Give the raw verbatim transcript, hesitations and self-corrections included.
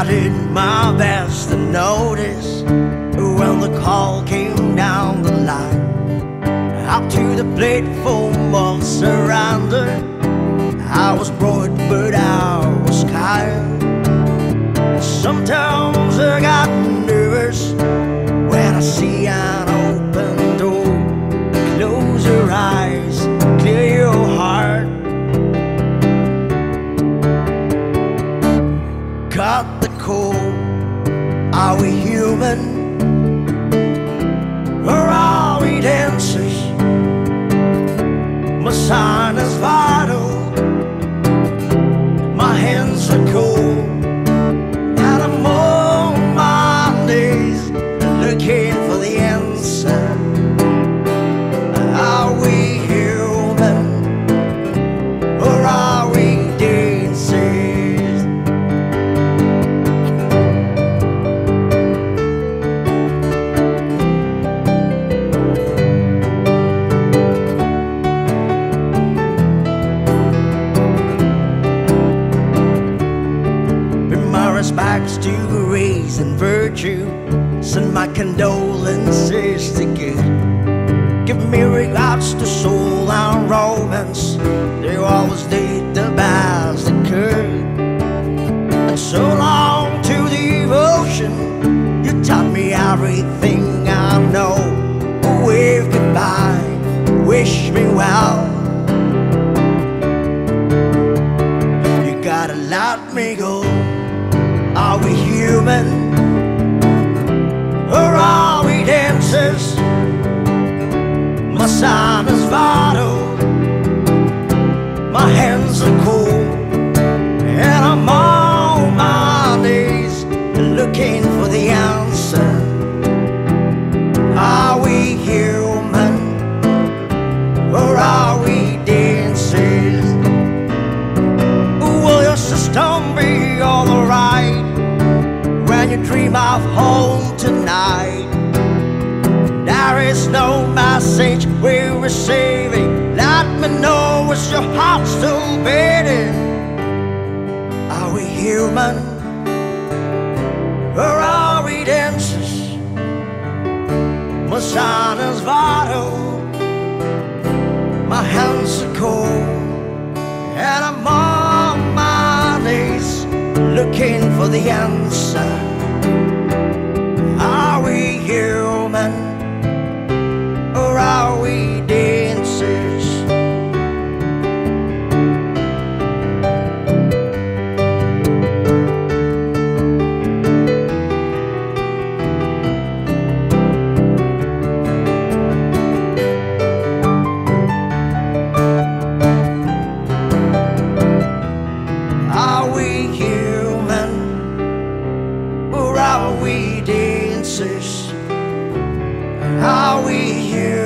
I did my best to notice when the call came down the line. Up to the platform of surrender, I was broad but I was kind. Sometimes I got nervous when I see an open door. Close your eyes, clear your heart. Cut the cord. Are we human? Or are we dancers? My sign is vital. My hands are cold. And I'm on my knees looking for the answer. Are we human? Or are we dancers? Respects to grace and virtue, send my condolences to good. Give me regards to soul and romance, they always did the best they could. And so long to devotion, you taught me everything I know. Wave goodbye, wish me well. You gotta let me go. Are we human? Or are we dancers? My sign is vital. My hands are cold. And I'm on my knees looking for the answer. Are we human? Or are we dancers? Will your system be alright when you dream of home tonight? There is no message we're receiving. Let me know, is your heart still beating? Are we human? Or are we dancers? My sign is vital. My hands are cold. And I'm on my knees looking for the answer. Are we human? Or are we dancers? Are we human? Or are we dancers? Are we human?